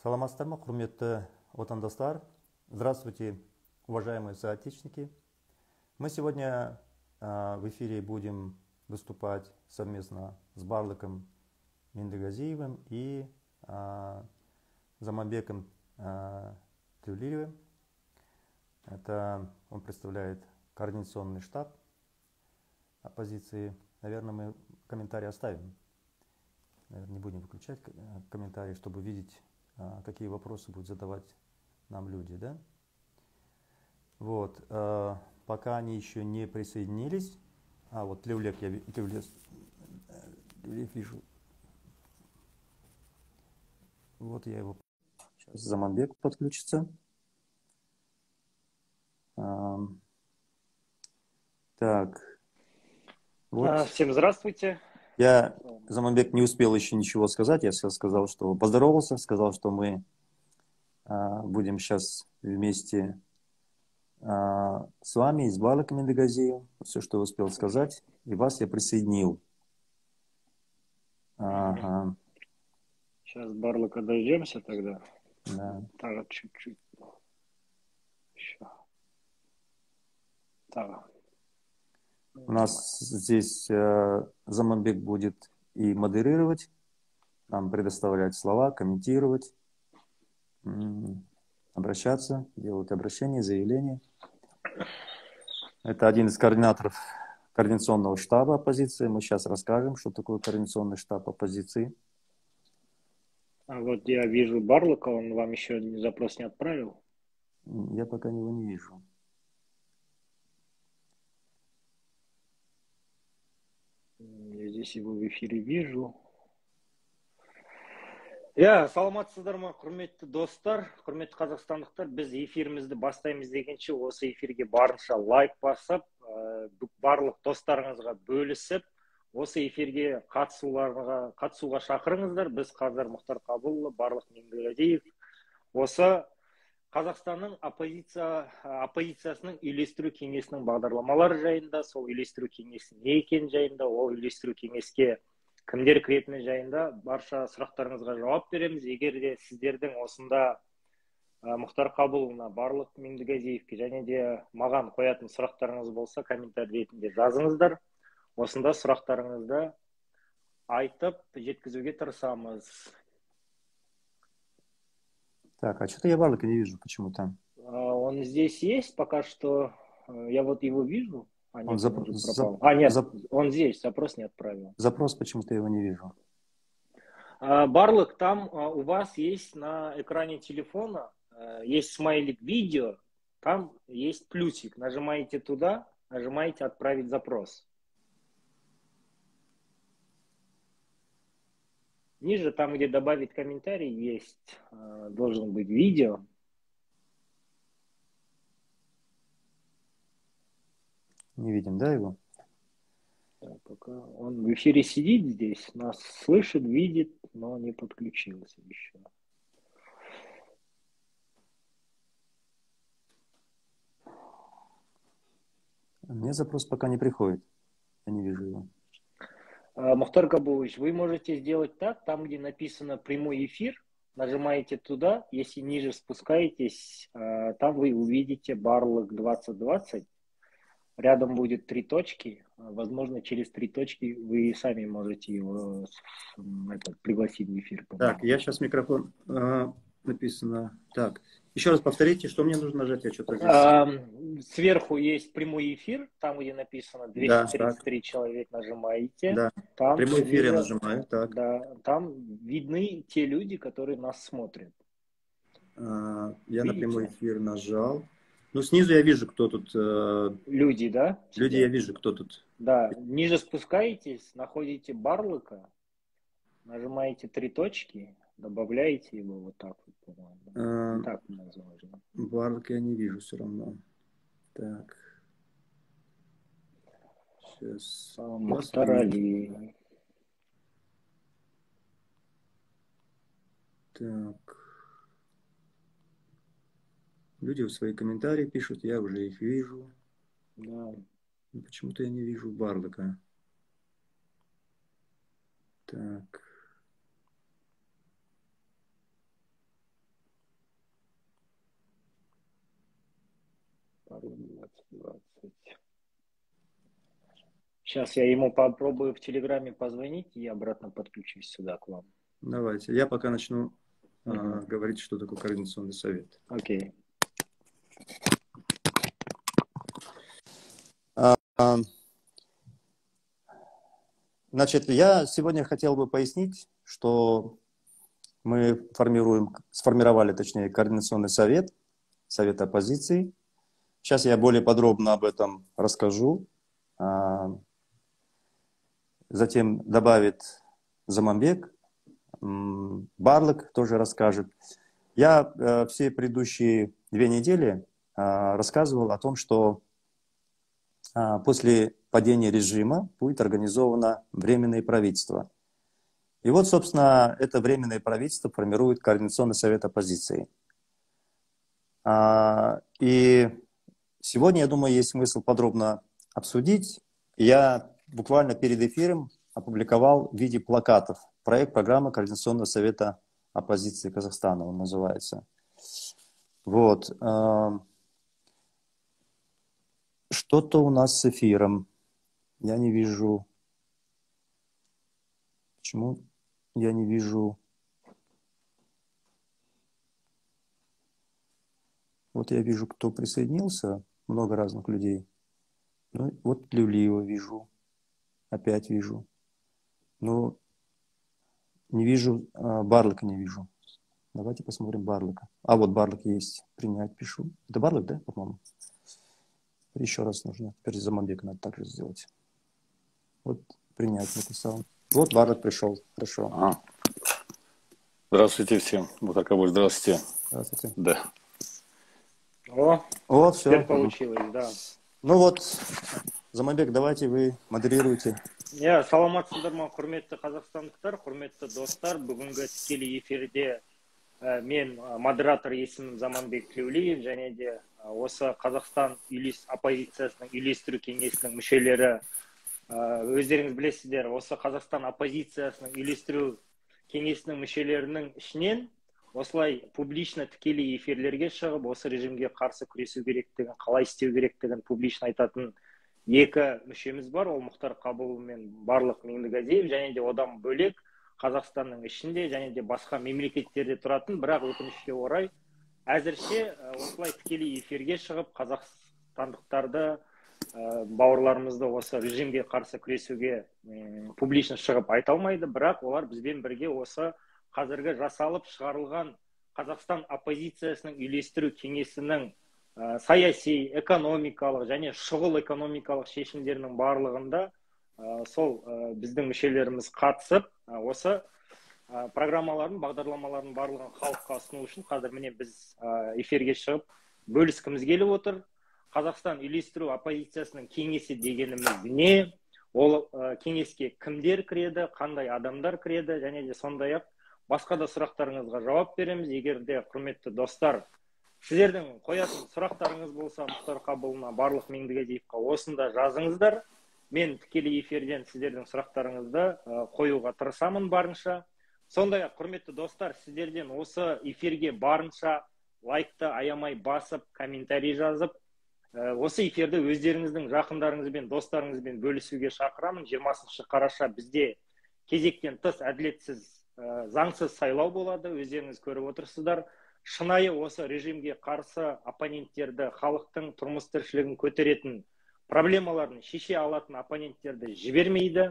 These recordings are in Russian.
Саламатсыздар ма, құрметті отандастар? Здравствуйте, уважаемые соотечественники. Мы сегодня в эфире будем выступать совместно с Барлыком Мендегазиевым и Заманбеком Тюлиевым. Он представляет координационный штаб оппозиции. Наверное, мы комментарии оставим. Наверное, не будем выключать комментарии, чтобы видеть, какие вопросы будут задавать нам люди, да? Вот. Пока они еще не присоединились. Вот Тлеулек, Тлеулек вижу. Вот я его. Сейчас Заманбек подключится. Так. Вот. Всем здравствуйте. Заманбек не успел еще ничего сказать. Я сказал, что поздоровался, сказал, что мы будем сейчас вместе с вами и с Барлыком Мендегазиевым. Все, что успел сказать. И вас я присоединил. Ага. Сейчас Барлыка дождемся тогда. Да. Так, чуть-чуть. Еще. Так. У нас здесь Заманбек будет и модерировать, нам предоставлять слова, комментировать, обращаться, делать обращения, заявления. Это один из координаторов координационного штаба оппозиции. Мы сейчас расскажем, что такое координационный штаб оппозиции. А вот я вижу Барлыка, он вам еще запрос не отправил? Я пока его не вижу. Я здесь его в эфире вижу. Саламатсыздар ма, құрметті достар, құрметті қазақстандықтар. Біз эфирімізді бастаймыз дегенше осы эфирге барынша лайк басып, барлық достарыңызға бөлісіп, осы эфирге қатысуға шақырыңыздар. Біз қазір Мұхтар Қабылұлы, Барлық Мендегазиев осы Қазақстанның оппозициясының үйлестіру кеңесінің бағдарламалары жайында, сол үйлестіру кеңесі не екен жайында, ол үйлестіру кеңеске кімдер кіретіні жайында барша сұрақтарыңызға жауап береміз. Егер де сіздердің осында Мұхтар Қабылұлына, Барлық Мендегазиевке және де маған қоятын сұрақтарыңыз болса, комментарий ретінде жазыңыздар. Осында сұрақтарыңызды айтып жеткізуге тырысамыз. Так, а что-то я Барлыка не вижу почему-то. Он здесь есть пока что. Я вот его вижу. Нет, он он здесь, запрос не отправил. Запрос почему-то его не вижу. Барлык, там у вас есть на экране телефона, есть смайлик видео, там есть плюсик. Нажимаете туда, нажимаете «Отправить запрос». Ниже, там, где добавить комментарий, есть, должен быть видео. Не видим, да, его? Так, пока он в эфире сидит здесь, нас слышит, видит, но не подключился еще. Мне запрос пока не приходит. Я не вижу его. Мухтар Кабулович, вы можете сделать так, там, где написано «Прямой эфир», нажимаете туда, если ниже спускаетесь, там вы увидите Барлык 2020. Рядом будет 3 точки. Возможно, через 3 точки вы сами можете его пригласить в эфир. Так, я сейчас микрофон написано. Так, еще раз повторите, что мне нужно нажать. Я что-то здесь... Сверху есть прямой эфир, там, где написано 233 человек, нажимаете. Да, там прямой эфир я нажимаю. Так. Да, там видны те люди, которые нас смотрят. Я на прямой эфир нажал. Ну, снизу я вижу, кто тут... Люди, да? Люди я вижу, кто тут. Да, ниже спускаетесь, находите Барлыка, нажимаете 3 точки, добавляете его вот так вот, по-моему. Так возможно. Барлыка я не вижу все равно. Так. Сейчас. Мухтар Али. Так. Люди свои комментарии пишут, я уже их вижу. Да. Почему-то я не вижу Барлыка. Так. Сейчас я ему попробую в Телеграме позвонить и обратно подключусь сюда к вам. Давайте. Я пока начну говорить, что такое Координационный совет. Окей. Значит, я сегодня хотел бы пояснить, что мы сформировали, точнее, Координационный совет, Совет оппозиции. Сейчас я более подробно об этом расскажу. Затем добавит Заманбек, Барлык тоже расскажет. Я все предыдущие 2 недели рассказывал о том, что после падения режима будет организовано Временное правительство. И вот, собственно, это Временное правительство формирует Координационный совет оппозиции. И сегодня, я думаю, есть смысл подробно обсудить. Я буквально перед эфиром опубликовал в виде плакатов проект программы Координационного совета оппозиции Казахстана, он называется. Вот. Что-то у нас с эфиром. Я не вижу. Почему я не вижу? Вот я вижу, кто присоединился. Много разных людей. Ну, вот Люлиева вижу. Опять вижу. Но не вижу, Барлыка не вижу. Давайте посмотрим Барлыка. А вот Барлык есть. Принять пишу. Это Барлык, да, по-моему? Еще раз нужно. Теперь Заманбека надо также сделать. Вот принять написал. Вот Барлык пришел. Хорошо. Здравствуйте всем. Мухтар, здравствуйте. Здравствуйте. Да. Вот, все. Теперь получилось, да. Ну вот, Заманбек, давайте вы модерируйте. Я саламатсыздар ма, құрметті қазақстандықтар, құрметті достар. Бүгінгі тікелей эфирде мен модератор есімім Заманбек Тілеулиев, және де осы Қазақстан оппозициясының үйлестіру кеңесінің мүшелері. Өздеріңіз білесіздер, осы Қазақстан оппозициясының үйлестіру кеңесінің мүшелерінің ішінен осылай публично тікелей эфирлерге шығып, осы режимге қарсы күресу керектігін, қалай істеу керектігін публично айтатын 2 мүшеміз бар. Ол Мұхтар Қабылов мен Барлық Меңдігазиев, және де одан бөлек Қазақстанның ішінде және де басқа мемлекеттерде тұратын, бірақ өкінішке орай әзірше осылай тікелей эфирге шығып қазақстандықтарды, бауырларымызды осы режимге қарсы күресуге публично шығып айта алмайды, бірақ олар бізбен бірге осы қазіргі жасалып шығарылған Қазақстан оппозициясының үйлестіру кеңесінің саяси, экономикалық және шұғыл экономикалық шешімдерінің барлығында сол біздің мүшелеріміз қатысып, осы программалардың, бағдарламалардың барлығын халыққа ұсыну үшін қазір міне біз эфирге шығып бөліскіміз келіп отыр. Қазақстан үйлестіру оппозициясының кеңесі дегеніміз не? Ол кеңеске кімдер кіреді, қандай адамдар кіреді, және де сондай-ақ басқа да сұрақтарыңызға жауап береміз. Егер де құрметті достар, сіздердің қоятын сұрақтарыңыз болса, Мұхтар Қабыловна, Барлық Меңдігазиевқа осында жазыңыздар. Мен тікелей эфирден сіздердің сұрақтарыңызды қоюға тырысамын барынша. Сондай-ақ, құрметті достар, сіздерден осы эфирге барынша лайкты аямай басып, комментарий жазып, осы эфирді өздеріңіздің жақындарыңызбен, достарыңызбен бөлісуге шақырамын. 20 қараша бізде кезектен тыс әділетсіз, заңсыз сайлау болады, өздеріңіз көріп отырсыздар. Шынайы осы режимге қарсы оппоненттерді, халықтың тұрмыс тіршілігін көтеретін, проблемаларын шеше алатын оппоненттерді жібермейді.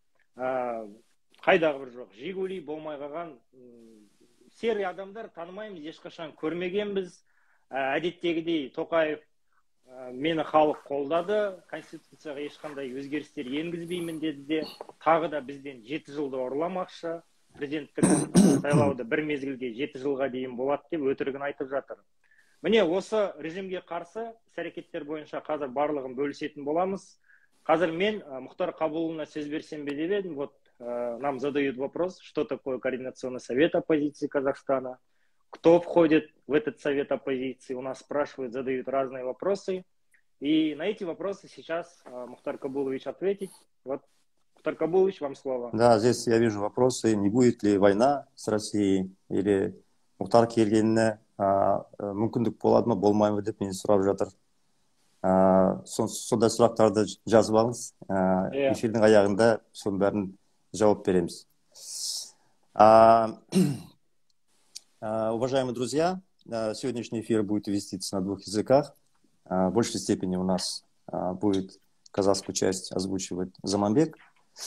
Қайдағы бір жоқ, Жигули болмай қалған серый адамдар танымаймыз, ешқашан көрмегенбіз. Әдеттегідей Тоқаев мені халық қолдады, конституцияға ешқандай өзгерістер енгізбеймін деді де, тағы да бізден 7 жылды ұрламақшы. Президенттік сайлауды бір мезгілге 7 жылға дейін болады деп өтірігін айтып жатыр. Міне осы режимге қарсы іс-әрекеттер бойынша қазір барлығын бөлісетін боламыз. Қазір мен Мұхтар Қабыловна сөз берсем бе деп едім. Вот нам задают вопрос, что такое Координационный совет оппозиции Казахстана, кто входит в этот совет оппозиции. У нас спрашивают, задают разные вопросы. И на эти вопросы сейчас Мухтар Кабулович ответит. Вот, Мухтар Кабулович, вам слово. Да, здесь я вижу вопросы, не будет ли война с Россией, или Мұхтар келгеніне мүмкіндік болады ма, болмай ма деп мені сұрап жатыр. Сондай сұрақтарды жазып алыңыз. Эфирдің аяғында соның бәрін жауап береміз. Уважаемые друзья, сегодняшний эфир будет вестись на двух языках. В большей степени у нас будет казахскую часть озвучивать Заманбек.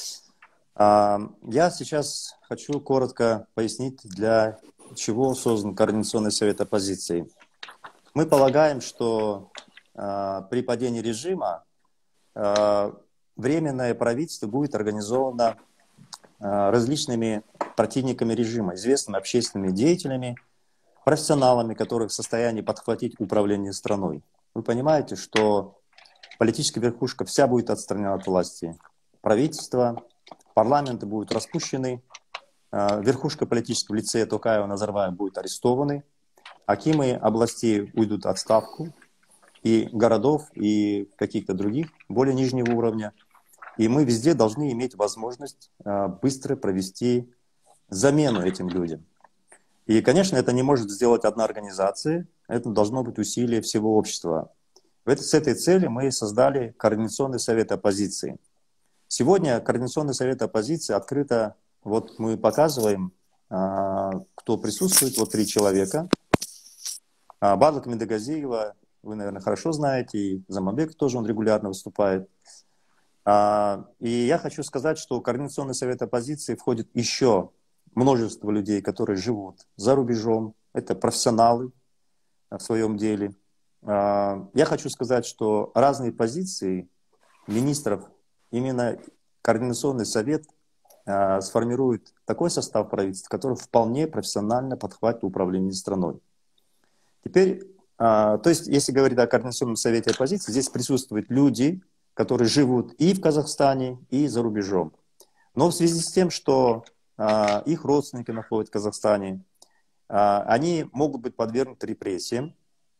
Я сейчас хочу коротко пояснить, для чего создан Координационный совет оппозиции. Мы полагаем, что при падении режима временное правительство будет организовано различными противниками режима, известными общественными деятелями, профессионалами, которые в состоянии подхватить управление страной. Вы понимаете, что политическая верхушка вся будет отстранена от власти. Правительство, парламенты будут распущены, верхушка политического в лице Токаева, Назарбаева будет арестованы, акимы областей уйдут в отставку, и городов, и каких-то других, более нижнего уровня. И мы везде должны иметь возможность быстро провести замену этим людям. И, конечно, это не может сделать одна организация, это должно быть усилие всего общества. С этой целью мы создали Координационный совет оппозиции. Сегодня Координационный совет оппозиции открыто, вот мы показываем, кто присутствует, вот 3 человека. Барлык Медагазиева, вы, наверное, хорошо знаете, и Заманбек тоже, он регулярно выступает. И я хочу сказать, что в Координационный совет оппозиции входит еще множество людей, которые живут за рубежом. Это профессионалы в своем деле. Я хочу сказать, что разные позиции министров, именно Координационный совет сформирует такой состав правительства, который вполне профессионально подхватит управление страной. Теперь, то есть, если говорить о Координационном совете оппозиции, здесь присутствуют люди, которые живут и в Казахстане, и за рубежом. Но в связи с тем, что их родственники находятся в Казахстане, они могут быть подвергнуты репрессиям.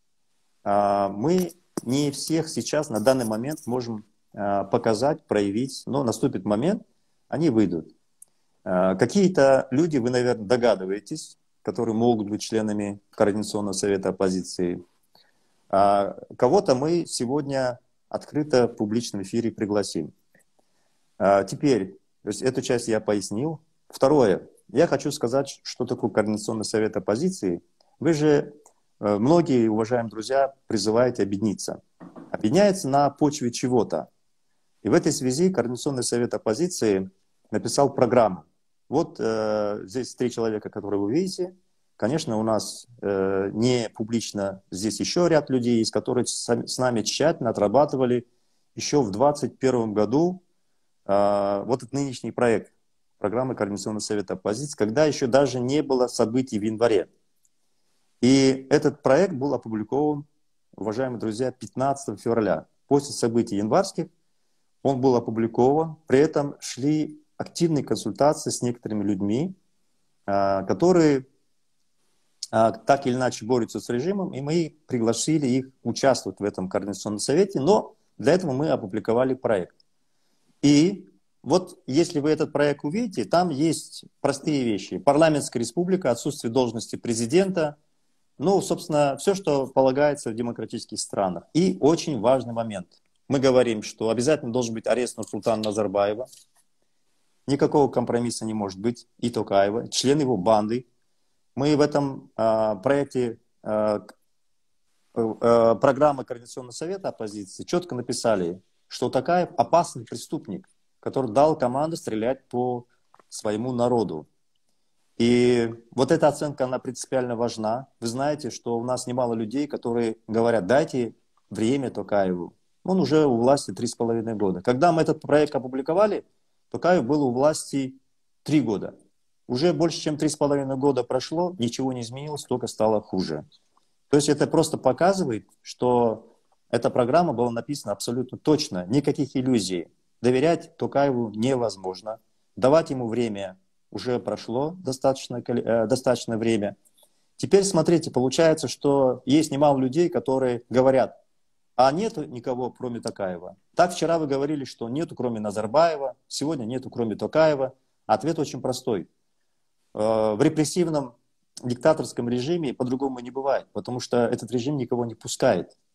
Мы не всех сейчас на данный момент можем показать, проявить, но наступит момент, они выйдут. Какие-то люди, вы, наверное, догадываетесь, которые могут быть членами Координационного совета оппозиции. Кого-то мы сегодня открыто в публичном эфире пригласим. Теперь, то есть эту часть я пояснил. Второе. Я хочу сказать, что такое Координационный совет оппозиции. Вы же, многие, уважаемые друзья, призываете объединиться. Объединяется на почве чего-то. И в этой связи Координационный совет оппозиции написал программу. Вот здесь 3 человека, которые вы видите. Конечно, у нас не публично здесь еще ряд людей есть, которые с нами тщательно отрабатывали еще в 2021 году вот этот нынешний проект программы Координационного совета оппозиции, когда еще даже не было событий в январе. И этот проект был опубликован, уважаемые друзья, 15 февраля. После событий январских он был опубликован, при этом шли активные консультации с некоторыми людьми, которые так или иначе борются с режимом, и мы пригласили их участвовать в этом Координационном совете, но для этого мы опубликовали проект. И вот если вы этот проект увидите, там есть простые вещи. Парламентская республика, отсутствие должности президента, ну, собственно, все, что полагается в демократических странах. И очень важный момент. Мы говорим, что обязательно должен быть арест Нурсултана Назарбаева. Никакого компромисса не может быть. И Токаева, член его банды. Мы в этом проекте программы Координационного совета оппозиции четко написали, что Токаев опасный преступник, который дал команду стрелять по своему народу. И вот эта оценка, она принципиально важна. Вы знаете, что у нас немало людей, которые говорят, дайте время Токаеву. Он уже у власти 3,5 года. Когда мы этот проект опубликовали, Токаев был у власти 3 года. Уже больше, чем 3,5 года прошло, ничего не изменилось, только стало хуже. То есть это просто показывает, что эта программа была написана абсолютно точно, никаких иллюзий. Доверять Токаеву невозможно. Давать ему время уже прошло достаточно время. Теперь смотрите, получается, что есть немало людей, которые говорят, а нету никого, кроме Токаева. Так вчера вы говорили, что нету, кроме Назарбаева, сегодня нету, кроме Токаева. Ответ очень простой. В репрессивном диктаторском режиме по-другому не бывает, потому что этот режим никого не пускает.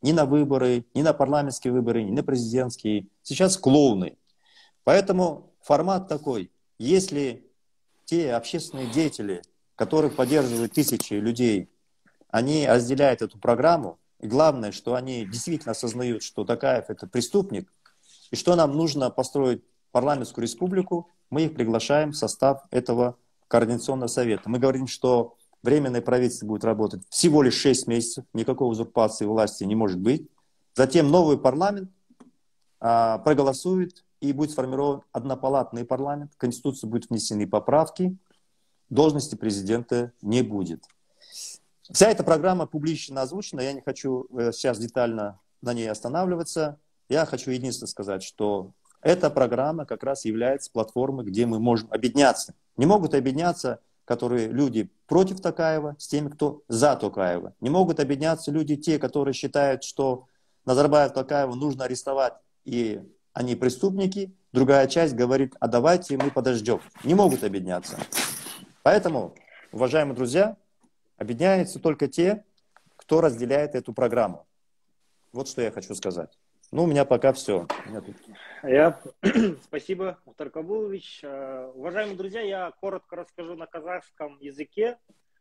ни на выборы, ни на парламентские выборы, ни на президентские. Сейчас клоуны. Поэтому формат такой. Если те общественные деятели, которых поддерживают тысячи людей, они разделяют эту программу, и главное, что они действительно осознают, что Токаев – это преступник, и что нам нужно построить парламентскую республику, мы их приглашаем в состав этого координационного совета. Мы говорим, что временное правительство будет работать всего лишь 6 месяцев, никакой узурпации власти не может быть. Затем новый парламент проголосует, и будет сформирован однопалатный парламент, в Конституцию будут внесены поправки, должности президента не будет. Вся эта программа публично озвучена, я не хочу сейчас детально на ней останавливаться. Я хочу единственное сказать, что эта программа как раз является платформой, где мы можем объединяться. Не могут объединяться, которые люди против Токаева, с теми, кто за Токаева. Не могут объединяться люди, те, которые считают, что Назарбаев, Токаева нужно арестовать, и они преступники. Другая часть говорит, а давайте мы подождем. Не могут объединяться. Поэтому, уважаемые друзья, объединяются только те, кто разделяет эту программу. Вот что я хочу сказать. Ну, у меня пока все. Спасибо, Мухтар Кабулович. Уважаемые друзья, я коротко расскажу на казахском языке,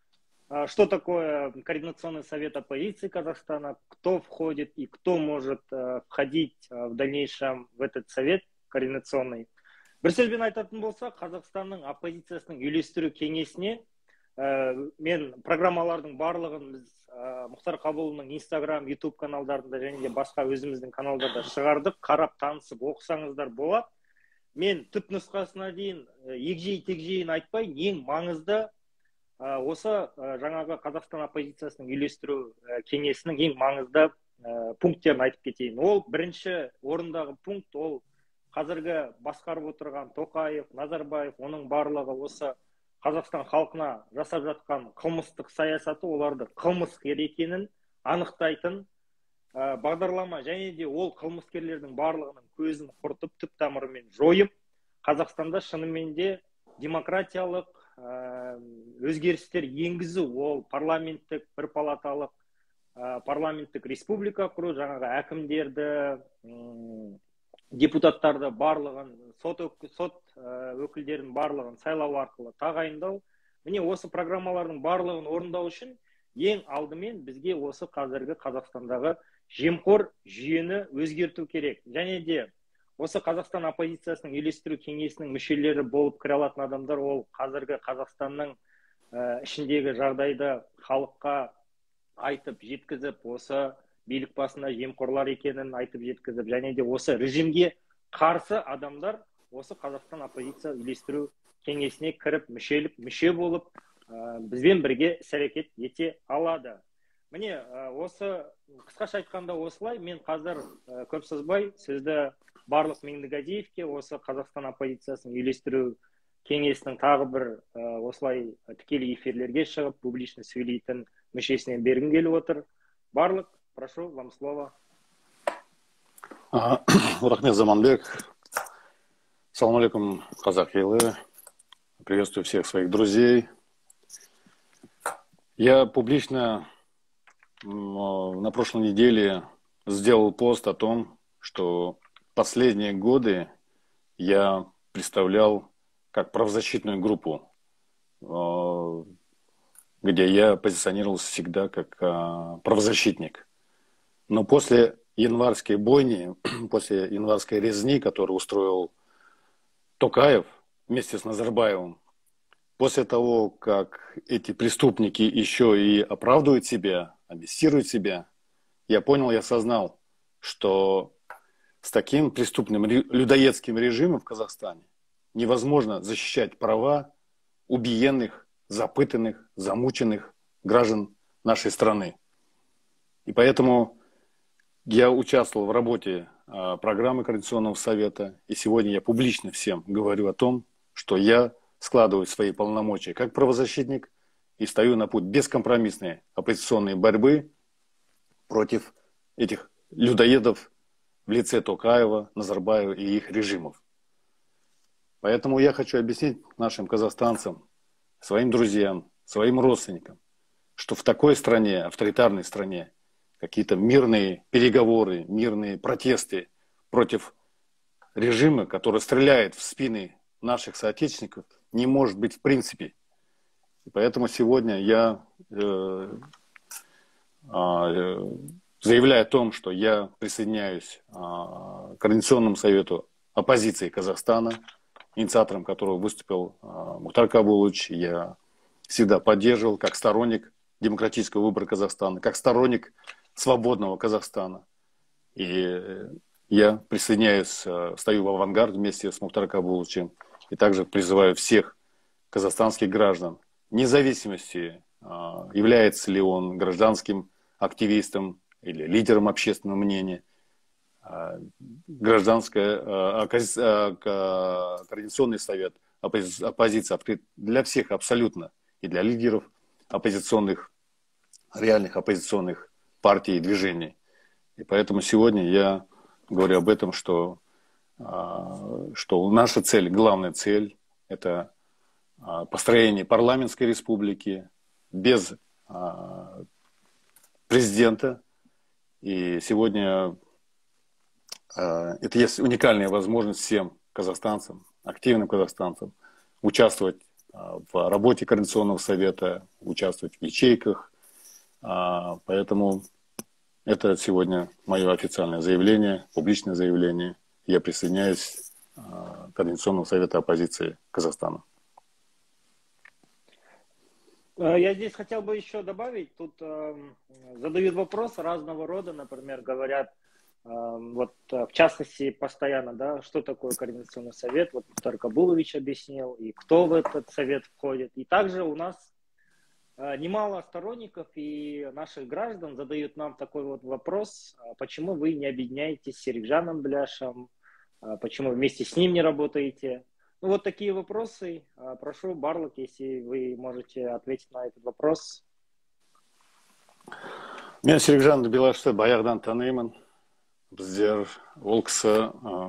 что такое Координационный совет оппозиции Казахстана, кто входит и кто может входить в дальнейшем в этот совет координационный. Бір сөзбен айтатын болсақ, Қазақстанның оппозициясының үйлестіру кеңесіне мен программалардың барлығын біз Мұхтар Қабылұлының Instagram, YouTube каналдарында және де басқа өзіміздің каналдарда шығардық. Қарап танысып оқысаңыздар болады. Мен түп нұсқасына дейін егжей-тегжейін айтпай, ең маңызды осы жаңағы Қазақстан оппозициясының үйлестіру кеңесінің ең маңызды пункттерін айтып кетейін. Ол бірінші орындағы пункт, ол қазіргі басқарып отырған Тоқаев, Назарбаев, оның барлығы осы Қазақстан халқына жасап жатқан қылмыстық саясаты, оларды қылмыскер екенін анықтайтын бағдарлама, және де ол қылмыскерлердің барлығының көзін құртып, түп тамырымен жойып, Қазақстанда шынымен де демократиялық өзгерістер енгізу, ол парламенттік, бір палаталық парламенттік республика құру, жаңағы әкімдерді, депутаттарды барлығын, сот өкілдерін барлығын сайлау арқылы тағайындау. Міне осы программалардың барлығын орындау үшін ең алдымен бізге осы қазіргі Қазақстандағы жемқор жүйені өзгерту керек. Және де осы Қазақстан оппозициясының үйлестіру кеңесінің мүшелері болып кіре алатын адамдар, ол қазіргі Қазақстанның ішіндегі жағдайды халыққа айтып жеткізіп, осы билік басында жемқорлар екенін айтып жеткізіп, және де осы режимге қарсы адамдар осы Қазақстан оппозиция үйлестіру кеңесіне кіріп, мүше болып, бізбен бірге іс-әрекет ете алады. Міне, осы қысқаша айтқанда осылай. Мен қазір көп созбай сөзді Барлық Меңдігазиевке, осы Қазақстан оппозициясының үйлестіру кеңесінің тағы бір осылай тікелей эфирлерге шығып, публично сөйлейтін мүшесінен бергім келіп отыр. Барлық, прошу, вам слово. Рахмет, Заманбек. Салам алейкум, казах елы. Приветствую всех своих друзей. Я публично на прошлой неделе сделал пост о том, что последние годы я представлял как правозащитную группу, где я позиционировался всегда как правозащитник. Но после январской бойни, после январской резни, которую устроил Токаев вместе с Назарбаевым, после того, как эти преступники еще и оправдывают себя, амнистируют себя, я понял, я осознал, что с таким преступным людоедским режимом в Казахстане невозможно защищать права убиенных, запытанных, замученных граждан нашей страны. И поэтому я участвовал в работе программы Координационного совета, и сегодня я публично всем говорю о том, что я складываю свои полномочия как правозащитник и встаю на путь бескомпромиссной оппозиционной борьбы против этих людоедов в лице Токаева, Назарбаева и их режимов. Поэтому я хочу объяснить нашим казахстанцам, своим друзьям, своим родственникам, что в такой стране, авторитарной стране, какие-то мирные переговоры, мирные протесты против режима, который стреляет в спины наших соотечественников, не может быть в принципе. И поэтому сегодня я заявляю о том, что я присоединяюсь к Координационному совету оппозиции Казахстана, инициатором которого выступил Мухтар Кабулович. Я всегда поддерживал как сторонник демократического выбора Казахстана, как сторонник свободного Казахстана. И я присоединяюсь, стою в авангарде вместе с Мухтаром Кабуловичем и также призываю всех казахстанских граждан, вне зависимости, является ли он гражданским активистом или лидером общественного мнения, Координационный совет оппозиции открыт для всех абсолютно, и для лидеров оппозиционных, реальных оппозиционных партий и движений. И поэтому сегодня я говорю об этом, что наша цель, главная цель, это построение парламентской республики без президента. И сегодня это есть уникальная возможность всем казахстанцам, активным казахстанцам, участвовать в работе Координационного совета, участвовать в ячейках. Поэтому это сегодня мое официальное заявление, публичное заявление. Я присоединяюсь к Координационному совету оппозиции Казахстана. Я здесь хотел бы еще добавить, тут задают вопросы разного рода, например, говорят, вот в частности постоянно, да, что такое Координационный совет, вот Мухтар Кабулович объяснил, и кто в этот совет входит. И также у нас немало сторонников и наших граждан задают нам такой вот вопрос, почему вы не объединяетесь с Серикжаном Беляшем, почему вместе с ним не работаете. Ну, вот такие вопросы. Прошу, Барлык, если вы можете ответить на этот вопрос. Мен Серикжан Белашты баяғыдан танимын. Біздер ол кісі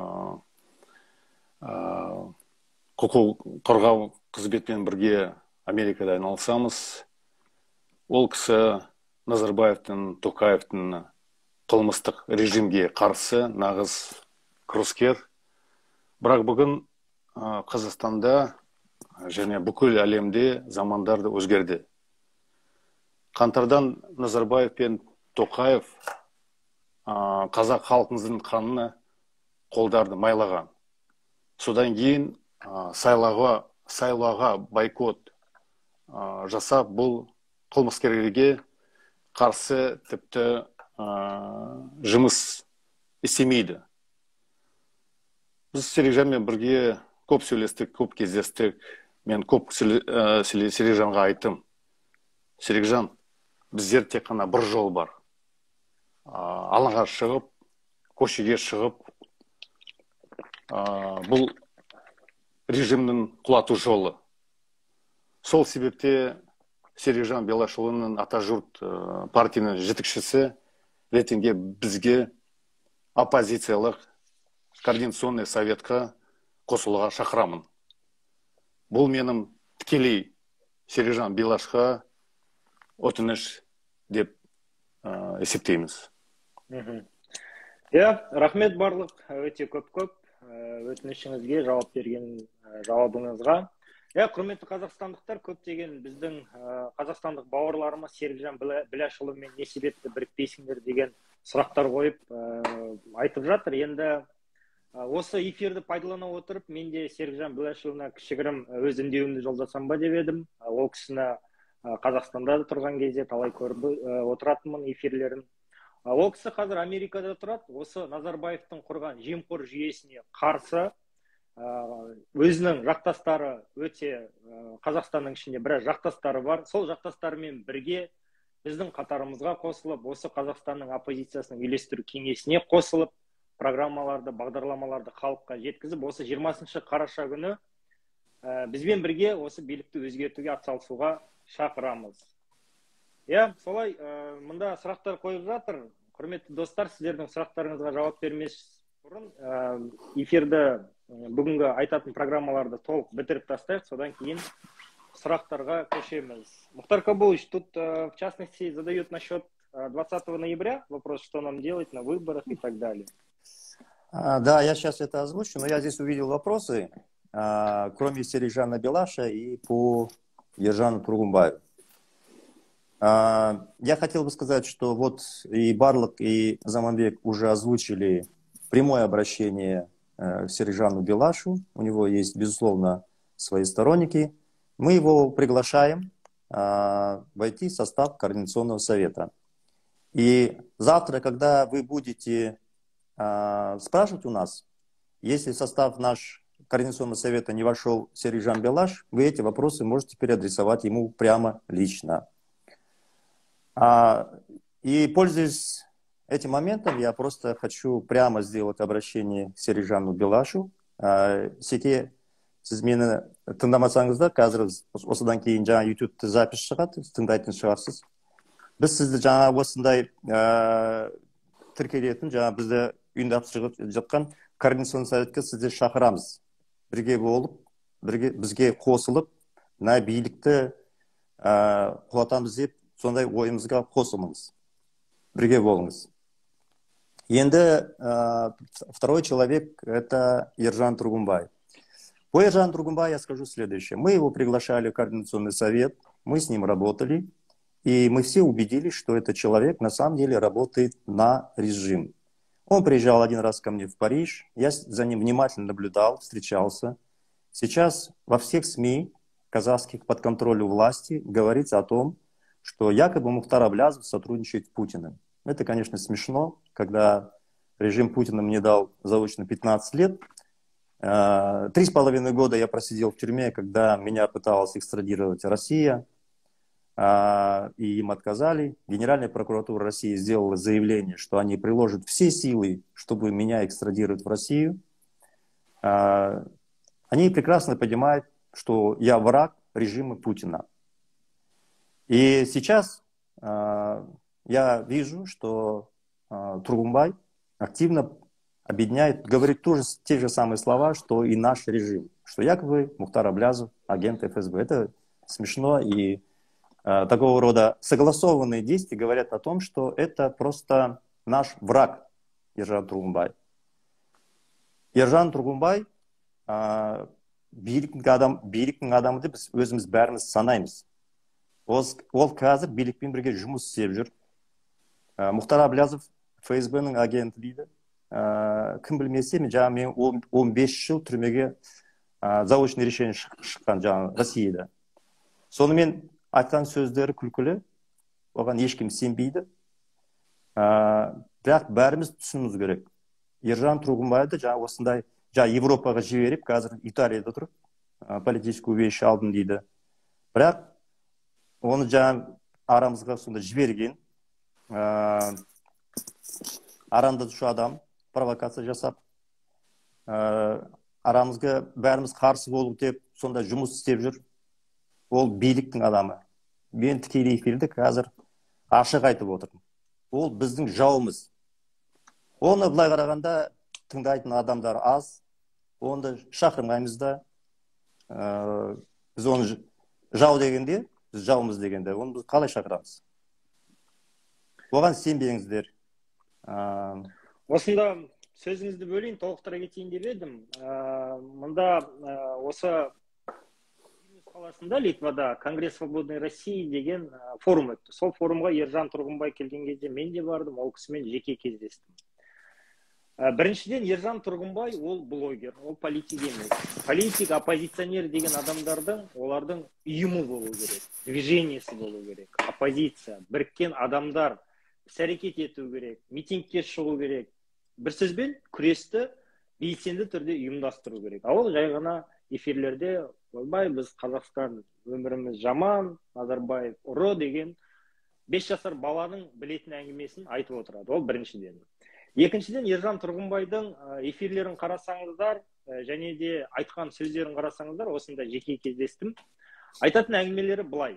құқық қорғау қызметпен бірге Америкада айналысамыз. Ол кісі Назарбаевтың, Токаевтың қылмыстық режимге қарсы нағыз күрескер. Бірақ бүгін Қазақстанда және бүкіл әлемде замандар да өзгерді. Қаңтардан Назарбаев пен Токаев қазақ халқымыздың қанына қолдарды майлаған. Содан кейін сайлауға бойкот жасап, бұл қылмыскерлерге қарсы тіпті жұмыс істемейді. Біз Серикжанмен бірге көп сөйлестік, көп кездестік. Мен көп Серикжанға айттым. Серикжан, біздер тек қана бір жол бар. Алаңға шығып, көшеге шығып, бұл режимнің құлату жолы. Сол себепте Серикжан Белашұлының Атажұрт партияның жетекшісі ретінде бізге оппозициялық Координационный советқа қосылуға шақырамын. Бұл менің тікелей Серикжан Белашқа өтініш деп есептейміз. Рахмет Барлық, өте көп өтінішіңізге жауап берген жауабыңызға. Құрметті қазақстандықтар, көптеген біздің қазақстандық бауырларымыз Серикжан Белашұлымен не себепті бірікпейсіңдер деген сұрақтар қойып айтып жатыр. Енді осы эфирді пайдалана отырып, мен де Серикжан Белашұлына кішігірім өз үндеуімді жолдасам ба деп едім. Ол кісіні Қазақстанда тұрған кезде талай көріп отыратынмын эфирлерін. Ол кісі қазір Америкада тұрады. Осы Назарбаевтың құрған жемқор жүйесіне қарсы өзінің жақтастары өте, Қазақстанның ішінде біраз жақтастары бар. Сол жақтастарымен бірге біздің қатарымызға қосылып, осы Қазақстанның оппозициясының үйлестіру кеңесіне қосылып, программаларды, бағдарламаларды халыққа жеткізіп, осы 20 қараша күні бізбен бірге осы билікті өзгертуге атсалысуға шақырамыз. Солай, мұнда сұрақтар қойып жатыр. Құрметті достар, сіздердің сұрақтарыңызға жауап бермес бұрын эфирді бүгінгі айтатын программаларды толық бітіріп тастайық, содан кейін сұрақтарға көшеміз. Мухтар Кабулович, тут в частности задают насчет 20 ноября, вопрос, что нам делать на выборах и так далее. Да, я сейчас это озвучу, но я здесь увидел вопросы, кроме Сережана Белаша и по Ержану Тургумбаю. Я хотел бы сказать, что вот и Барлок, и Заманбек уже озвучили прямое обращение к Сережану Белашу. У него есть, безусловно, свои сторонники. Мы его приглашаем войти в состав Координационного совета. И завтра, когда вы будете спрашивать у нас, если в состав наш Координационного совета не вошел Сережан Белаш, вы эти вопросы можете переадресовать ему прямо лично. И, пользуясь этим моментом, я просто хочу прямо сделать обращение к Сережану Белашу. Секе сіз мені тыңдамасаңыздар, қазір осыдан кейін жаңа YouTube-та запись шығады, тыңдайтын шығарсыз. Біз сізді жаңа осындай тіркелетін, жаңа бізді ұйымдастырып жатқан Координационный советке сізді шақырамыз. Бірге болып, бізге қосылып, мына билікті қуатамыз деп, сондай ойымызға қосылыңыз. Бірге болыңыз. Енді второй человек – это Ержан Тургумбай. По Ержану Тургумбаю я скажу следующее. Мы его приглашали в Координационный совет, мы с ним работали, и мы все убедились, что этот человек на самом деле работает на режим. Он приезжал один раз ко мне в Париж, я за ним внимательно наблюдал, встречался. Сейчас во всех СМИ казахских под контролем власти говорится о том, что якобы Мухтар Аблязов сотрудничает с Путиным. Это, конечно, смешно, когда режим Путина мне дал заочно 15 лет. 3,5 года я просидел в тюрьме, когда меня пыталась экстрадировать Россия, и им отказали. Генеральная прокуратура России сделала заявление, что они приложат все силы, чтобы меня экстрадировать в Россию. Они прекрасно понимают, что я враг режима Путина. И сейчас я вижу, что Тургумбай активно объединяет, говорит тоже те же самые слова, что и наш режим, что якобы Мухтар Аблязов агент ФСБ. Это смешно, и такого рода согласованные действия говорят о том, что это просто наш враг Ержан Тургумбай. Ержан Тургумбай биліктің адамы деп біз өзіміз бәріміз санаймыз. Ол қазір билікпен бірге жұмыс істеп жүр. Мухтар Аблязов ФСБ-нің агенті дейді. Кім білмесе, мен 15 жыл түрмеге заочный решение шыққан жаңағы Россияда. Сонымен айтқан сөздері күлкілі, оған ешкім сенбейді. Бірақ бәріміз түсінуіміз керек. Ержан Тургумбайды жаңа осындай Европаға жіберіп, қазір Италияда тұр, политический увечье алдым дейді. Бірақ оны жаңа арамызға сонда жіберген, арандатушы адам, провокация жасап, арамызға бәріміз қарсы болып деп, сонда жұмыс істеп жүр. Ол биліктің адамы. Мен тікелей эфирде қазір ашық айтып отырмын. Ол біздің жауымыз. Оны былай қарағанда тыңдайтын адамдар аз. Оны шақырмаймыз да. Біз оны жау дегенде, біз жауымыз дегенде, оны біз қалай шақырамыз? Оған сенбеңіздер. Осында сөзіңізді бөлейін, толықтыра кетейін деп едім. Мұнда осы қаласында, Литвада, Конгресс свободной России деген форум өтті. Сол форумға Ержан Тургумбай келген кезде мен де бардым, ол кісімен жеке кездестім. Біріншіден, Ержан Тургумбай ол блогер, ол политик емес. Политик, оппозиционер деген адамдардың, олардың ұйымы болу керек, движениесі болу керек, оппозиция, біріккен адамдар іс-әрекет ету керек, митингке шығу керек. Бір сөзбен күресті белсенді түрде ұйымдастыру керек. Ол жай ғана эфирлерде ойбай, біз Қазақстан өміріміз жаман, Назарбаев ұры деген 5 жасар баланың білетін әңгімесін айтып отырады. Ол біріншіден. Екіншіден, Ержан Тургумбайдың эфирлерін қарасаңыздар, және де айтқан сөздерін қарасаңыздар, осында жеке кездестім. Айтатын әңгімелері былай.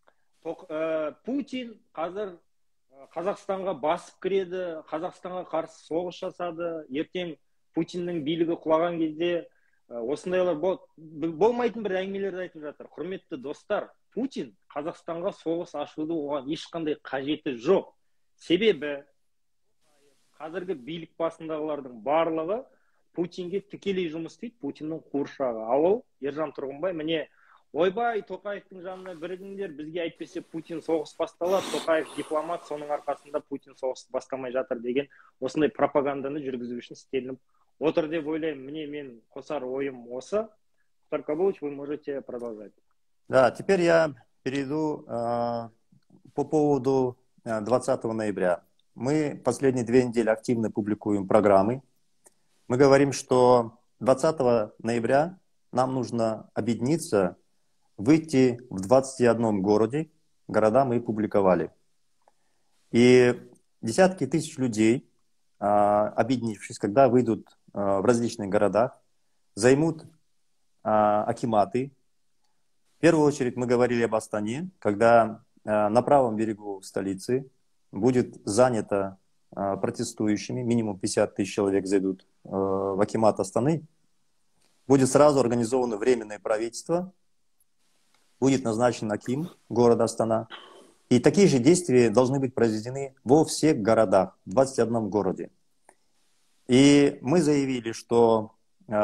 Путин қазір Қазақстанға басып кіреді, Қазақстанға қарсы соғыс жасады, ертең Путиннің билігі құлаған кезде осындайлар болмайтын бір әңгімелерді айтып жатыр. Құрметті достар, Путин Қазақстанға соғыс ашуды оған ешқандай қажеті жоқ. себебі қазіргі билік басындағылардың барлығы Путинге тікелей жұмыс істейді, Путиннің қуыршағы. Ал ол Ержан Тұрғынбай міне ойбай Тоқаевтың жанына бірігіңдер, бізге әйтпесе Путин соғыс басталады, Тоқаев дипломат, соның арқасында Путин соғыс бастамай жатыр деген осындай пропаганданы жүргізу үшін істелініп отыр деп ойлаймын. Міне мен қосар ойым осы. Мухтар Кабулович, вы можете продолжать. Да, теперь я перейду по поводу 20 ноября. Мы последние 2 недели активно публикуем программы. Мы говорим, что 20 ноября нам нужно объединиться, выйти в 21 города мы публиковали. И десятки тысяч людей, объединившись, когда выйдут в различных городах, займут акиматы. В первую очередь мы говорили об Астане, когда на правом берегу столицы будет занято протестующими, минимум 50 тысяч человек зайдут в акимат Астаны, будет сразу организовано временное правительство, будет назначен аким города Астана, и такие же действия должны быть произведены во всех городах, в 21 городе. И мы заявили, что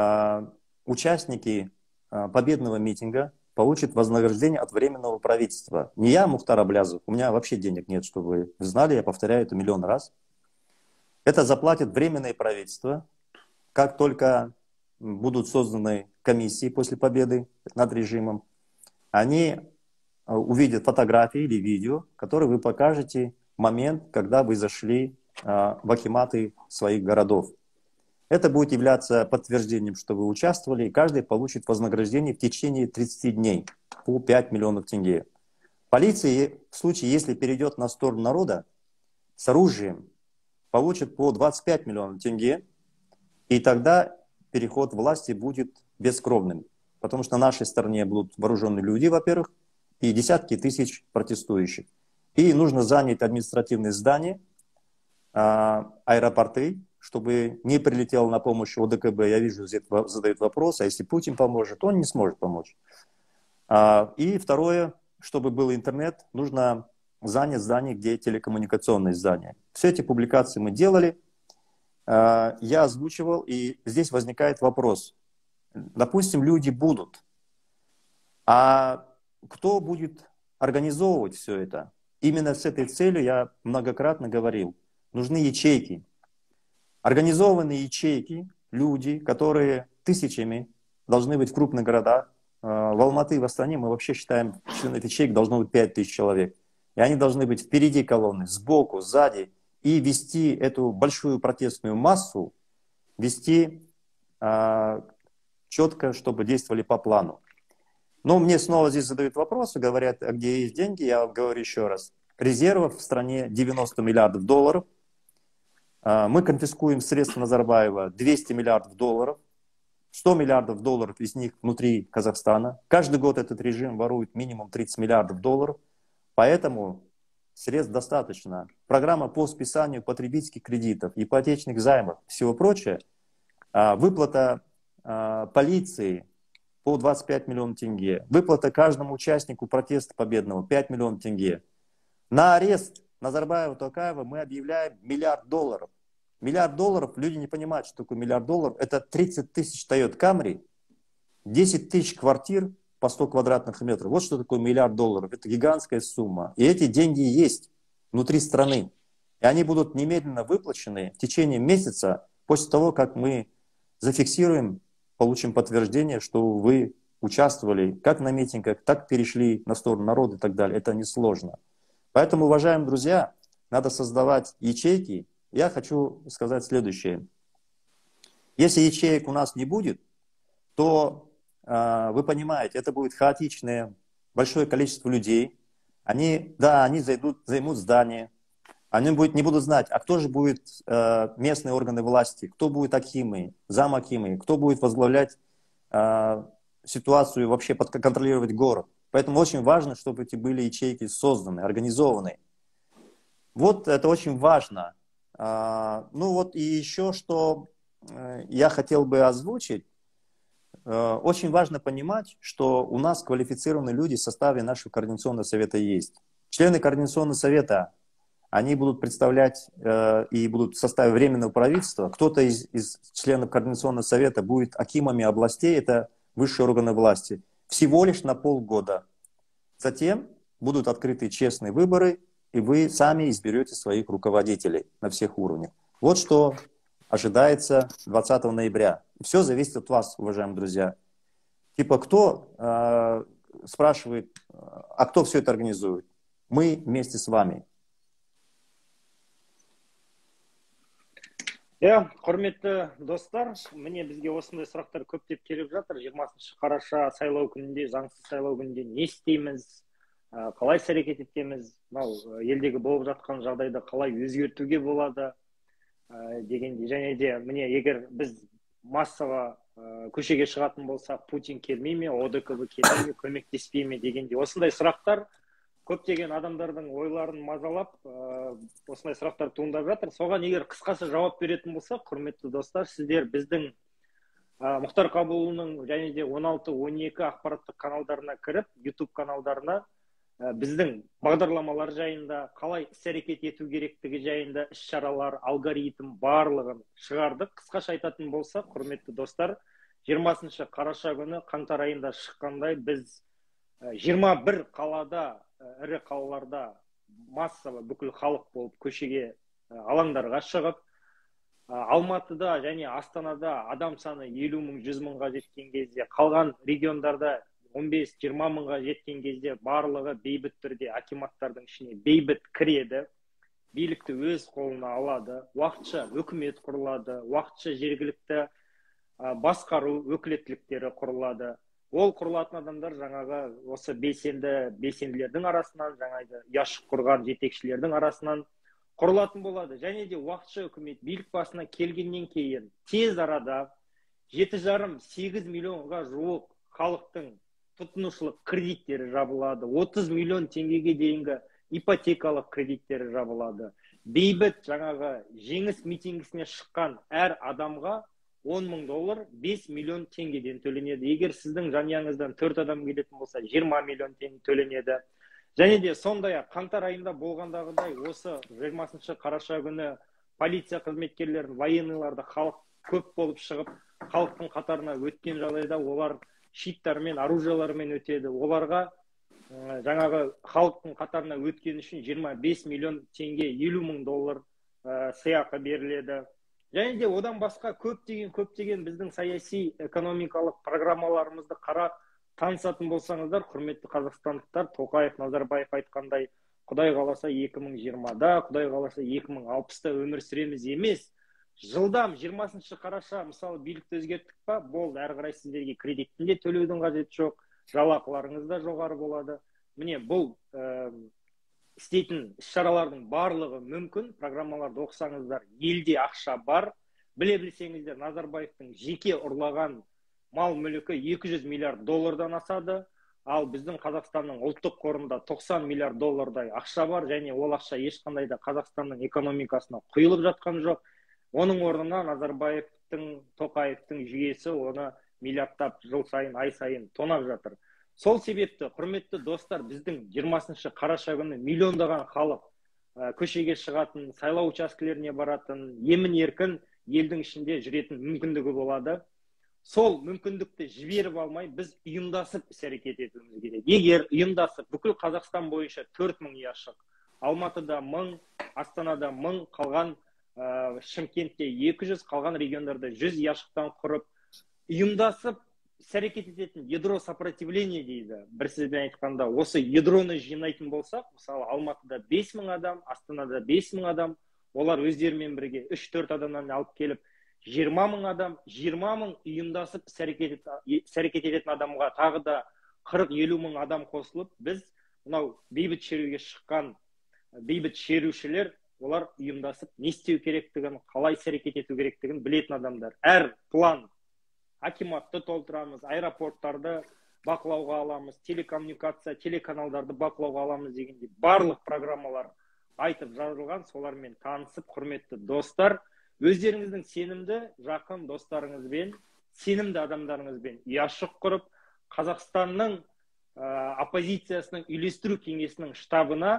участники победного митинга получат вознаграждение от временного правительства. Не я, Мухтар Аблязов, у меня вообще денег нет, чтобы вы знали, я повторяю это миллион раз. Это заплатит временное правительство, как только будут созданы комиссии после победы над режимом. Они увидят фотографии или видео, которые вы покажете в момент, когда вы зашли в акиматы своих городов. Это будет являться подтверждением, что вы участвовали, и каждый получит вознаграждение в течение 30 дней по 5 миллионов тенге. Полиция, в случае, если перейдет на сторону народа, с оружием, получит по 25 миллионов тенге, и тогда переход власти будет бескровным. Потому что на нашей стороне будут вооруженные люди, во-первых, и десятки тысяч протестующих. И нужно занять административные здания, аэропорты, чтобы не прилетел на помощь ОДКБ. Я вижу, задают вопрос, а если Путин поможет, он не сможет помочь. И второе, чтобы был интернет, нужно занять здание, где телекоммуникационные здания. Все эти публикации мы делали, я озвучивал, и здесь возникает вопрос. Допустим, люди будут, а кто будет организовывать все это? Именно с этой целью я многократно говорил. Нужны ячейки. Организованные ячейки, люди, которые тысячами должны быть в крупных городах. В Алматы и в Астане мы вообще считаем, что этих ячеек должно быть 5000 человек. И они должны быть впереди колонны, сбоку, сзади. И вести эту большую протестную массу, вести четко, чтобы действовали по плану. Но мне снова здесь задают вопросы, говорят, а где есть деньги? Я вам говорю еще раз. Резервов в стране 90 миллиардов долларов. Мы конфискуем средства Назарбаева 200 миллиардов долларов. 100 миллиардов долларов из них внутри Казахстана. Каждый год этот режим ворует минимум 30 миллиардов долларов. Поэтому средств достаточно. Программа по списанию потребительских кредитов, ипотечных займов, всего прочее. Выплата полиции по 25 миллионов тенге. Выплата каждому участнику протеста победного 5 миллионов тенге. На арест Назарбаева, Токаева мы объявляем $1 миллиард. $1 миллиард, люди не понимают, что такое $1 миллиард. Это 30 тысяч Toyota Camry, 10 тысяч квартир по 100 квадратных метров. Вот что такое $1 миллиард. Это гигантская сумма. И эти деньги есть внутри страны. И они будут немедленно выплачены в течение месяца после того, как мы зафиксируем, получим подтверждение, что вы участвовали как на митингах, так перешли на сторону народа и так далее. Это несложно. Поэтому, уважаемые друзья, надо создавать ячейки. Я хочу сказать следующее. Если ячеек у нас не будет, то, вы понимаете, это будет хаотичное большое количество людей. Они займут здание. Они не будут знать, а кто же будет местные органы власти, кто будет акимы, замакимы, кто будет возглавлять ситуацию, вообще контролировать город. Поэтому очень важно, чтобы эти были ячейки созданы, организованы. Вот это очень важно. Ну вот и еще, что я хотел бы озвучить. Очень важно понимать, что у нас квалифицированные люди в составе нашего Координационного совета есть. Члены Координационного совета, они будут представлять и будут в составе Временного правительства. Кто-то из членов Координационного совета будет акимами областей, это высшие органы власти, всего лишь на полгода. Затем будут открыты честные выборы, и вы сами изберете своих руководителей на всех уровнях. Вот что ожидается 20 ноября. Все зависит от вас, уважаемые друзья. Типа, кто спрашивает, а кто все это организует? Мы вместе с вами. Құрметті достар, міне бізге осындай сұрақтар көптеп келіп жатыр. 20 қараша сайлау күнінде, заңсыз сайлау күнінде не істейміз, қалай әрекет етеміз, елдегі болып жатқан жағдайды қалай өзгертуге болады дегенде, және де міне егер біз массаға көшеге шығатын болсақ, Путин келмей ме, ОДКБ келмей ме, көмектеспей ме дегенде, осындай сұрақтар көптеген адамдардың ойларын мазалап, осындай сұрақтар туындап жатыр. Соған егер қысқаша жауап беретін болса, құрметті достар, сіздер біздің Мұхтар Қабылұлының және де 16-12 ақпараттық каналдарына кіріп, YouTube каналдарына біздің бағдарламалар жайында, қалай іс-әрекет ету керектігі жайында іс-шаралар, алгоритм барлығын шығардық. Қысқаша айтатын болса, құрметті достар, 20 қараша күні қаңтар айында шыққандай біз 21 қалада, ірі қалаларда массалы бүкіл халық болып көшеге, алаңдарға шығып, Алматыда және Астанада адам саны 50 мың, 100 мыңға жеткен кезде, қалған региондарда 15-20 мыңға жеткен кезде барлығы бейбіт түрде акиматтардың ішіне бейбіт кіреді, билікті өз қолына алады, уақытша үкімет құрылады, уақытша жергілікті басқару өкілеттіліктері құрылады. Ол құрылатын адамдар жаңағы осы белсенділердің арасынан, жаңағы ұяшық құрған жетекшілердің арасынан құрылатын болады. Және де уақытша үкімет билік басына келгеннен кейін тез арада 7,5-8 миллионға жуық халықтың тұтынушылық кредиттері жабылады. 30 миллион теңгеге дейінгі ипотекалық кредиттері жабылады. Бейбіт жаңағы жеңіс митингісіне шыққан әр адамға $10,000 5 миллион теңгеден төленеді. Егер сіздің жанұяңыздан 4 адам келетін болса, 20 миллион теңге төленеді. Және де сондай-ақ қаңтар айында болғандағыдай осы 20 қараша күні полиция қызметкерлерін, военныйларды халық көп болып шығып, халықтың қатарына өткен жағдайда олар щиттармен, оружиялармен өтеді. Оларға жаңағы халықтың қатарына өткен үшін 25 миллион теңге, $50,000 сыйақы беріледі. Және де одан басқа көптеген біздің саяси экономикалық программаларымызды қарап танысатын болсаңыздар, құрметті қазақстандықтар, Тоқаев, Назарбаев айтқандай, Құдай қаласа 2020-да, Құдай қаласа 2060-да өмір сүреміз емес. Жылдам 20 қараша мысалы билікті өзгерттік па, болды, әрі қарай сіздерге кредиттін де төлеудің қажеті жоқ, жалақыларыңыз да жоғары болады. Міне бұл істейтін іс-шаралардың барлығы мүмкін. Программаларды оқысаңыздар, елде ақша бар. Біле білсеңіздер, Назарбаевтың жеке ұрлаған мал мүлікі $200 миллиард асады, ал біздің Қазақстанның ұлттық қорында $90 миллиард ақша бар, және ол ақша ешқандай да Қазақстанның экономикасына құйылып жатқан жоқ. Оның орнына Назарбаевтың, Тоқаевтың жүйесі оны миллиардтап жыл сайын, ай сайын тонап жатыр. Сол себепті, құрметті достар, біздің 20 қараша күні миллиондаған халық көшеге шығатын, сайлау учаскелеріне баратын, емін-еркін елдің ішінде жүретін мүмкіндігі болады. Сол мүмкіндікті жіберіп алмай, біз ұйымдасып іс-әрекет етуіміз керек. Егер ұйымдасып бүкіл Қазақстан бойынша 4,000 ұяшық, Алматыда 1000, Астанада 1000, қалған Шымкентте 200, қалған региондарда 100 ұяшықтан құрып, ұйымдасып іс-әрекет ететін ядро сопротивления дейді. Бір сөзбен айтқанда, осы ядроны жинайтын болсақ, мысалы Алматыда 5000 адам, Астанада 5000 адам, олар өздерімен бірге 3-4 адамнан алып келіп, 20,000 адам, 20,000 ұйымдасып іс-әрекет ететін адамға тағы да 40-50 мың адам қосылып, біз мынау бейбіт шеруге шыққан бейбіт шерушілер, олар ұйымдасып не істеу керектігін, қалай іс-әрекет ету керектігін білетін адамдар. Әр план, акиматты толтырамыз, аэропорттарды бақылауға аламыз, телекоммуникация, телеканалдарды бақылауға аламыз дегенде барлық программалар айтып жазылған. Солармен танысып, құрметті достар, өздеріңіздің сенімді жақын достарыңызбен, сенімді адамдарыңызбен ұяшық құрып, Қазақстанның оппозициясының үйлестіру кеңесінің штабына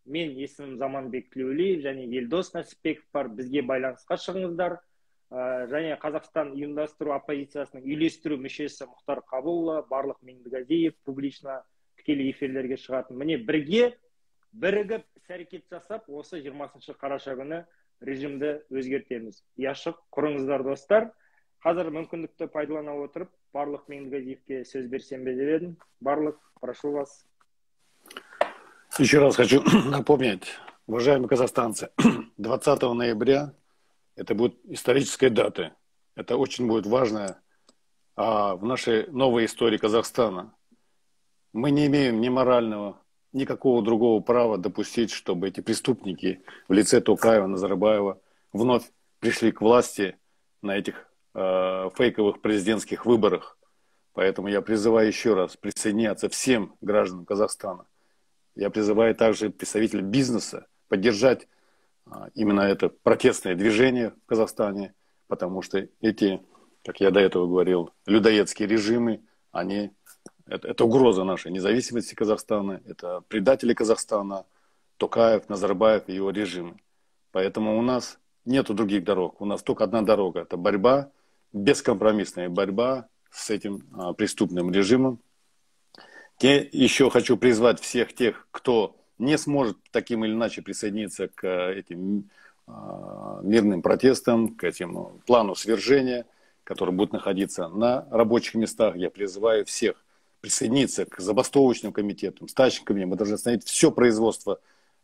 Мен есімім Заманбек Тілеулиев және Елдос Нәсіпбеков бар. Бізге байланысқа шығыңыздар. Және Қазақстан ұйымдастыру оппозициясының үйлестіру мүшесі Мұхтар Қабылұлы, барлық Меңдіғазиев публично тікелей эфирлерге шығатын. Міне бірігіп іс-әрекет жасап, осы 20 қараша күні режимді өзгертеміз. Яшық құрыңыздар достар. Қазір мүмкіндікті пайдалана отырып, барлық Меңдіғазиевке сөз берсем бе деп едім. Барлық, прошу вас. Еще раз хочу напомнить, уважаемые казахстанцы, 20 ноября это будет историческая дата. Это очень будет важно в нашей новой истории Казахстана. Мы не имеем ни морального, никакого другого права допустить, чтобы эти преступники в лице Токаева, Назарбаева вновь пришли к власти на этих фейковых президентских выборах. Поэтому я призываю еще раз присоединяться всем гражданам Казахстана. Я призываю также представителей бизнеса поддержать именно это протестное движение в Казахстане, потому что эти, как я до этого говорил, людоедские режимы, это угроза нашей независимости Казахстана, это предатели Казахстана, Токаев, Назарбаев и его режимы. Поэтому у нас нет других дорог, у нас только одна дорога, это борьба, бескомпромиссная борьба с этим преступным режимом. Еще хочу призвать всех тех, кто не сможет таким или иначе присоединиться к этим мирным протестам, к этим плану свержения, который будет находиться на рабочих местах. Я призываю всех присоединиться к забастовочным комитетам, стачным комитетам. Мы должны остановить все производство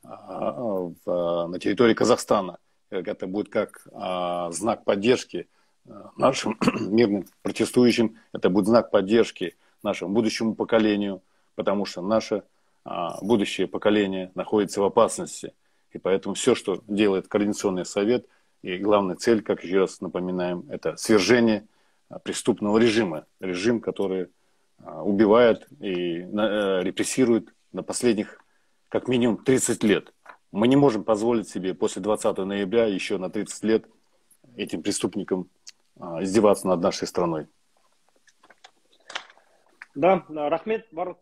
на территории Казахстана. Это будет как знак поддержки нашим мирным протестующим, это будет знак поддержки нашему будущему поколению, потому что наше будущее поколение находится в опасности. И поэтому все, что делает Координационный совет, и главная цель, как еще раз напоминаем, это свержение преступного режима. Режим, который убивает и репрессирует на последних как минимум 30 лет. Мы не можем позволить себе после 20 ноября еще на 30 лет этим преступникам издеваться над нашей страной. Да, рахмет, барлық.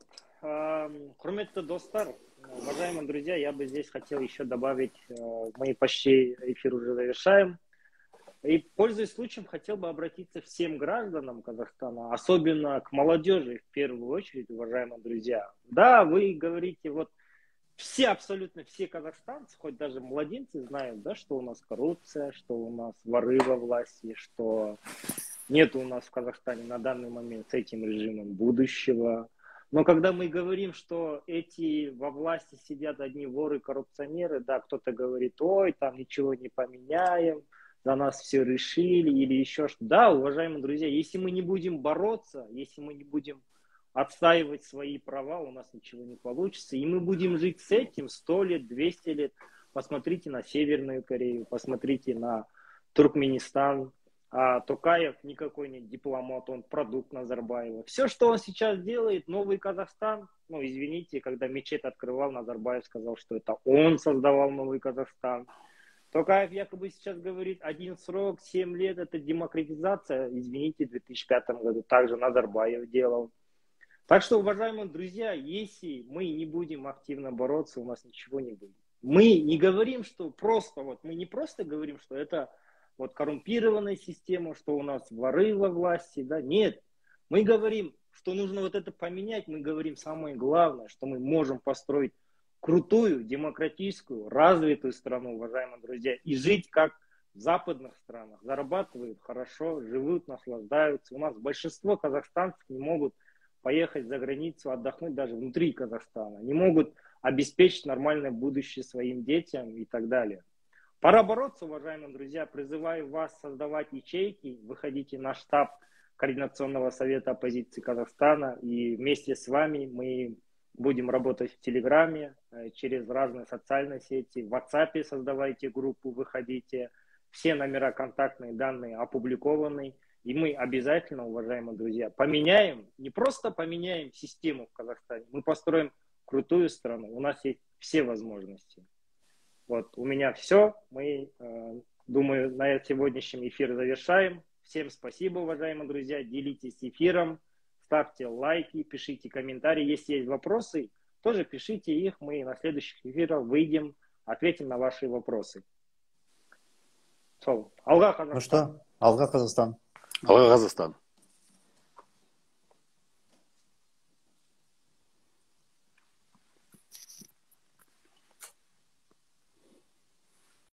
Құрметті достар, уважаемые друзья, я бы здесь хотел еще добавить, мы почти эфир уже завершаем. И, пользуясь случаем, хотел бы обратиться к всем гражданам Казахстана, особенно к молодежи в первую очередь, уважаемые друзья. Да, вы говорите, вот абсолютно все казахстанцы, хоть даже младенцы знают, да, что у нас коррупция, что у нас воры во власти, что нет у нас в Казахстане на данный момент с этим режимом будущего. Но когда мы говорим, что эти во власти сидят одни воры, коррупционеры, да, кто-то говорит, ой, там ничего не поменяем, за нас все решили или еще что-то. Да, уважаемые друзья, если мы не будем бороться, если мы не будем отстаивать свои права, у нас ничего не получится. И мы будем жить с этим 100 лет, 200 лет. Посмотрите на Северную Корею, посмотрите на Туркменистан. А Токаев никакой не дипломат, он продукт Назарбаева. Все, что он сейчас делает, новый Казахстан, ну извините, когда мечеть открывал, Назарбаев сказал, что это он создавал новый Казахстан. Токаев якобы сейчас говорит, один срок, 7 лет, это демократизация, извините, в 2005 году также Назарбаев делал. Так что, уважаемые друзья, если мы не будем активно бороться, у нас ничего не будет. Мы не говорим, что просто, мы не просто говорим, что это коррумпированная система, что у нас воры во власти, да, нет. Мы говорим, что нужно это поменять, мы говорим самое главное, что мы можем построить крутую, демократическую, развитую страну, уважаемые друзья, и жить как в западных странах, зарабатывают хорошо, живут, наслаждаются. У нас большинство казахстанцев не могут поехать за границу, отдохнуть даже внутри Казахстана, не могут обеспечить нормальное будущее своим детям и так далее. Пора бороться, уважаемые друзья. Призываю вас создавать ячейки, выходите на штаб Координационного совета оппозиции Казахстана, и вместе с вами мы будем работать в Телеграме, через разные социальные сети, в WhatsApp создавайте группу, выходите, все номера, контактные данные опубликованы. И мы обязательно, уважаемые друзья, поменяем, не просто поменяем систему в Казахстане, мы построим крутую страну. У нас есть все возможности. У меня все. Мы, думаю, на сегодняшнем эфир завершаем. Всем спасибо, уважаемые друзья. Делитесь эфиром, ставьте лайки, пишите комментарии. Если есть вопросы, тоже пишите их, мы на следующих эфирах выйдем, ответим на ваши вопросы. Алға Қазақстан. Ну что, Алға Казахстан. Алға Казахстан.